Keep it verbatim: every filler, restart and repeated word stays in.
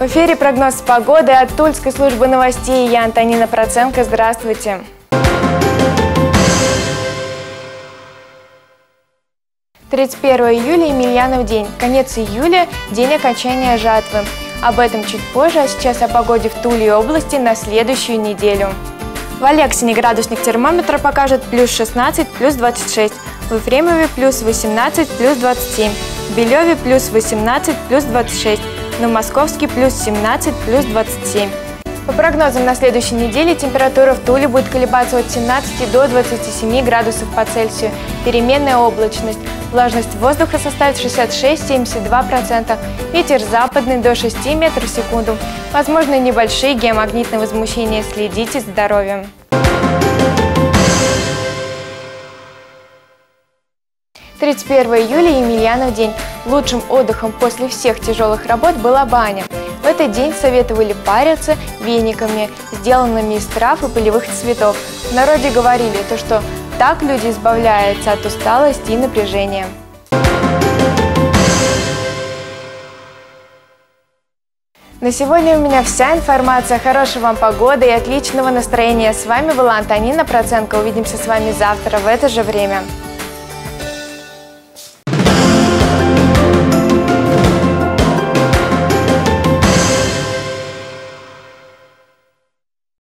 В эфире прогноз погоды от Тульской службы новостей. Я Антонина Проценко. Здравствуйте. тридцать первое июля – Емельянов день. Конец июля – день окончания жатвы. Об этом чуть позже, а сейчас о погоде в Туле и области на следующую неделю. В Алексине градусник термометра покажет плюс шестнадцать, плюс двадцать шесть. В Ефремове плюс восемнадцать, плюс двадцать семь. В Белеве плюс восемнадцать, плюс двадцать шесть. На Московске плюс семнадцать, плюс двадцать семь. По прогнозам на следующей неделе температура в Туле будет колебаться от семнадцати до двадцати семи градусов по Цельсию. Переменная облачность. Влажность воздуха составит шестьдесят шесть — семьдесят два процента. Ветер западный до шести метров в секунду. Возможны небольшие геомагнитные возмущения. Следите за здоровьем. тридцать первое июля – Емельянов день. Лучшим отдыхом после всех тяжелых работ была баня. В этот день советовали париться вениками, сделанными из трав и полевых цветов. В народе говорили, то, что так люди избавляются от усталости и напряжения. На сегодня у меня вся информация. Хорошей вам погоды и отличного настроения. С вами была Антонина Проценко. Увидимся с вами завтра в это же время.